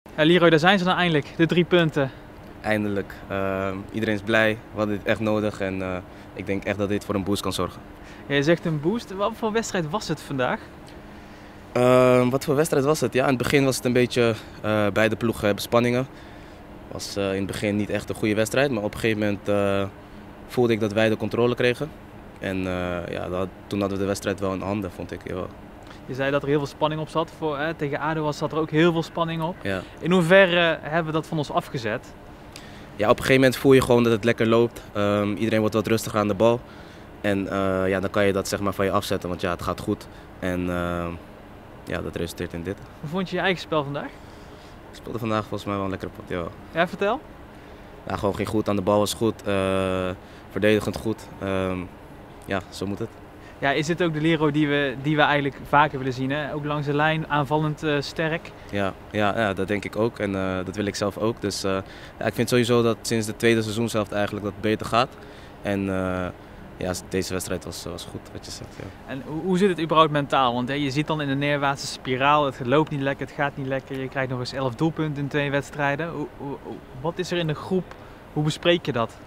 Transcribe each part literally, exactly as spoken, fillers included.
Ja, Leroy, daar zijn ze dan eindelijk, de drie punten. Eindelijk. Uh, iedereen is blij. We hadden dit echt nodig en uh, ik denk echt dat dit voor een boost kan zorgen. Ja, je zegt een boost. Wat voor wedstrijd was het vandaag? Uh, wat voor wedstrijd was het? Ja, in het begin was het een beetje, uh, beide ploegen hebben spanningen. Het was uh, in het begin niet echt een goede wedstrijd, maar op een gegeven moment uh, voelde ik dat wij de controle kregen. En uh, ja, dat, toen hadden we de wedstrijd wel in handen, vond ik. Ja. Je zei dat er heel veel spanning op zat. Voor, hè, tegen A D O was zat er ook heel veel spanning op. Ja. In hoeverre hebben we dat van ons afgezet? Ja, op een gegeven moment voel je gewoon dat het lekker loopt. Um, iedereen wordt wat rustiger aan de bal. En uh, ja, dan kan je dat zeg maar van je afzetten, want ja, het gaat goed. En uh, ja, dat resulteert in dit. Hoe vond je je eigen spel vandaag? Ik speelde vandaag volgens mij wel een lekkere pot, ja. Ja, vertel. Ja, gewoon ging goed, aan de bal was goed, uh, verdedigend goed. Um, ja, zo moet het. Ja, is dit ook de Leroy die we, die we eigenlijk vaker willen zien? Hè? Ook langs de lijn, aanvallend uh, sterk. Ja, ja, ja, dat denk ik ook en uh, dat wil ik zelf ook. Dus uh, ja, ik vind sowieso dat sinds de tweede seizoenshelft eigenlijk dat het beter gaat. En uh, ja, deze wedstrijd was, was goed, wat je zegt. Ja. En hoe, hoe zit het überhaupt mentaal? Want hè, je zit dan in een neerwaartse spiraal, het loopt niet lekker, het gaat niet lekker. Je krijgt nog eens elf doelpunten in twee wedstrijden. Hoe, hoe, wat is er in de groep? Hoe bespreek je dat?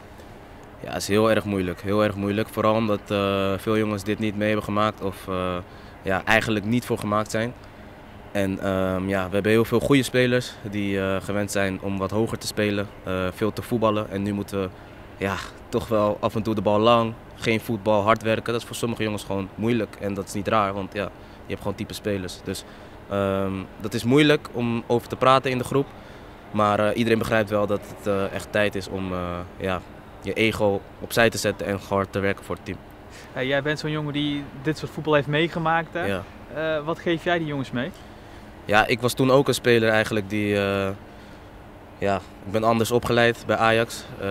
Ja, het is heel erg moeilijk. Heel erg moeilijk. Vooral omdat uh, veel jongens dit niet mee hebben gemaakt of uh, ja, eigenlijk niet voor gemaakt zijn. En um, ja, we hebben heel veel goede spelers die uh, gewend zijn om wat hoger te spelen, uh, veel te voetballen. En nu moeten we ja, toch wel af en toe de bal lang, geen voetbal, hard werken. Dat is voor sommige jongens gewoon moeilijk en dat is niet raar, want ja, je hebt gewoon type spelers. Dus um, dat is moeilijk om over te praten in de groep. Maar uh, iedereen begrijpt wel dat het uh, echt tijd is om uh, ja, je ego opzij te zetten en hard te werken voor het team. Hey, jij bent zo'n jongen die dit soort voetbal heeft meegemaakt. Hè? Ja. Uh, wat geef jij die jongens mee? Ja, ik was toen ook een speler eigenlijk die... Uh, ja, ik ben anders opgeleid bij Ajax. Uh,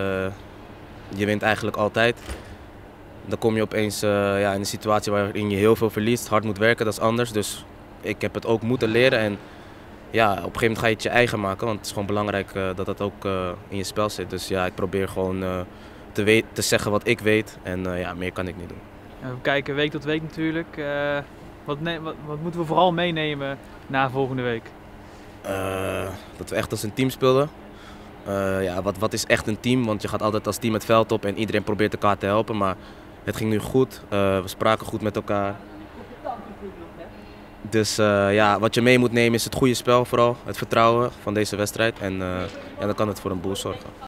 je wint eigenlijk altijd. Dan kom je opeens uh, ja, in een situatie waarin je heel veel verliest, hard moet werken, dat is anders. Dus ik heb het ook moeten leren en ja, op een gegeven moment ga je het je eigen maken, want het is gewoon belangrijk uh, dat dat ook uh, in je spel zit. Dus ja, ik probeer gewoon uh, te, weet, te zeggen wat ik weet en uh, ja, meer kan ik niet doen. Ja, we kijken week tot week natuurlijk. Uh, wat, wat, wat moeten we vooral meenemen na volgende week? Uh, dat we echt als een team speelden. Uh, ja, wat, wat is echt een team? Want je gaat altijd als team het veld op en iedereen probeert elkaar te helpen. Maar het ging nu goed. Uh, we spraken goed met elkaar. Dus uh, ja, wat je mee moet nemen is het goede spel vooral. Het vertrouwen van deze wedstrijd. En uh, ja, dan kan het voor een boost zorgen.